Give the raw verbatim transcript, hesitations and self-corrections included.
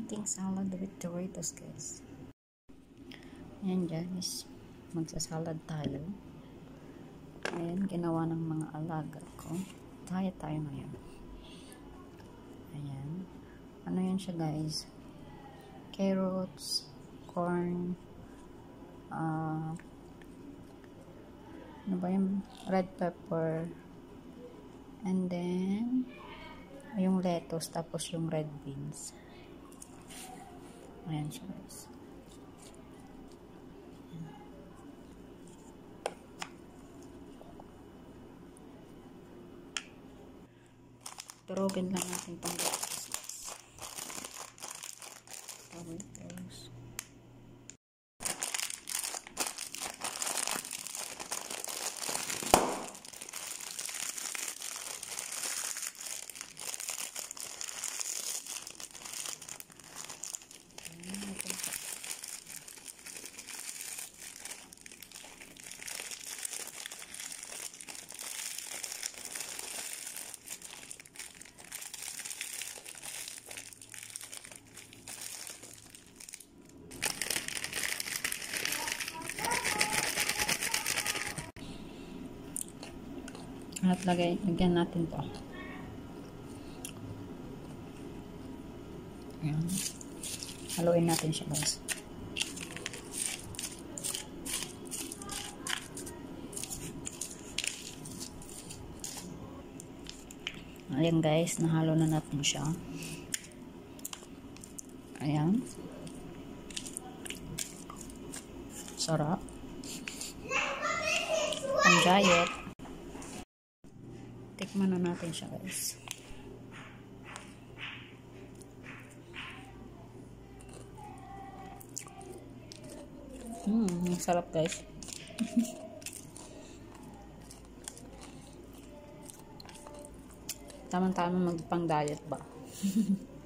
making salad with Doritos, guys. Ayan guys, magsasalad tayo. Ayan, ginawa ng mga alaga ko. Tayo tayo ngayon. Ayan. Ano yan siya guys? Carrots, corn, uh, ano ba yung red pepper, and then yung lettuce, tapos yung red beans. Ayan siya guys. Turugin lang natin itong lettuce. Lettuce. At lagay, lagyan natin to. Ayan. Haluin natin siya guys. Ayan guys, nahalo na natin siya. Ayan. Sarap. Ang diet. Tikman na natin siya guys. Hmm, sarap guys. Tamang-tamang magpang diet ba?